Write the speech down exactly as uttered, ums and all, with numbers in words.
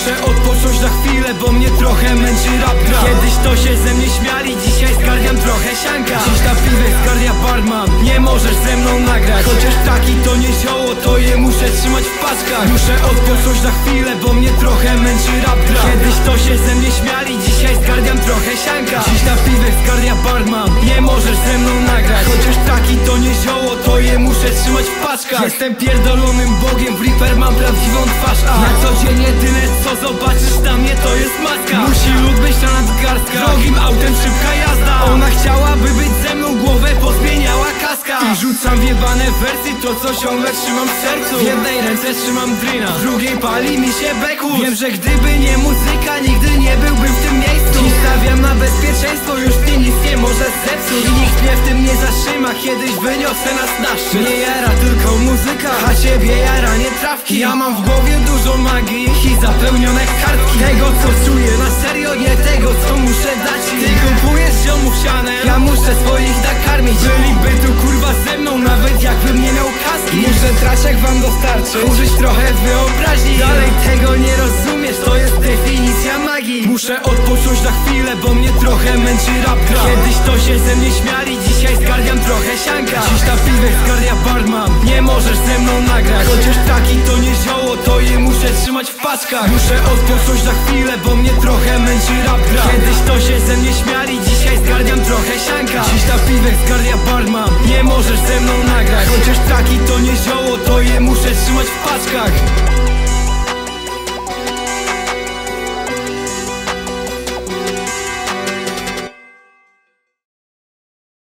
Muszę odpocząć na chwilę, bo mnie trochę męczy rap gra. Kiedyś to się ze mnie śmiali, dzisiaj zgarniam trochę sianka. Dziś na piwie zgarnia barman, nie możesz ze mną nagrać. Chociaż taki to nie zioło, to je muszę trzymać w paczkach. Muszę odpocząć na chwilę, bo mnie trochę męczy rap gra. Kiedyś to się ze mnie śmiali, dzisiaj zgarniam trochę sianka. Dziś na piwie zgarnia barman, nie możesz ze mną nagrać. Chociaż taki to nie zioło, to je muszę trzymać w paczkach. Jestem pierdolonym bogiem, w Reaper mam prawdziwą twarz, a na co dzień jedyne co zobaczysz na mnie to jest maska. Musi lud być na nadgarstkach, drogim autem szybka jazda. Ona chciałaby być ze mną, głowę pozmieniała kaska. I rzucam wjebane wersy, to co ciągle trzymam w sercu. W jednej ręce trzymam drina, w drugiej pali mi się bekus. Wiem, że gdyby nie muzyka, nigdy nie byłbym w tym miejscu. Dziś stawiam na bezpieczeństwo, już mnie nic nie może zepsuć. I nikt mnie w tym nie zatrzyma, kiedyś wyniosę nas na szczyt. Nie jara tylko muzyka, a ciebie jara nie trawki. Ja mam w głowie dużo magii i zapełnione kartki. Tego co czuję na serio, nie tego co muszę dać. Ty kupujesz ziomów sianem, ja muszę swoich nakarmić. Byliby tu kurwa ze mną, nawet jakbym nie miał kaski. Muszę traszek wam dostarczyć, użyć trochę wyobraźni. Dalej tego nie rozumiesz, to jest definicja magii. Muszę odpocząć na chwilę, bo mnie trochę męczy rap gra. Kiedyś to się ze mnie śmiali, dzisiaj zgarniam trochę sianka. Dziś na piwie zgarnia barman, nie możesz ze mną nagrać. Chociaż taki to nie zioło, to je muszę trzymać w paczkach. Muszę odpocząć na chwilę, bo mnie trochę męczy rap gra. Kiedyś to się ze mnie śmiali, dzisiaj zgarniam trochę sianka. Dziś na piwie zgarnia barman, nie możesz ze mną nagrać. Chociaż taki to nie zioło, to je muszę trzymać w paczkach.